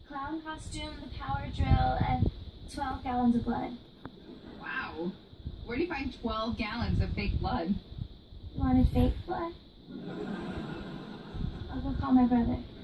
clown costume, the power drill, and 12 gallons of blood. Wow. Where do you find 12 gallons of fake blood? You wanted fake blood? I'll go call my brother.